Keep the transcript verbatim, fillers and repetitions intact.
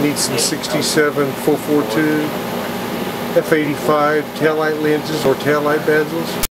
need some sixty-seven four forty-two F eighty-five taillight lenses or taillight bezels.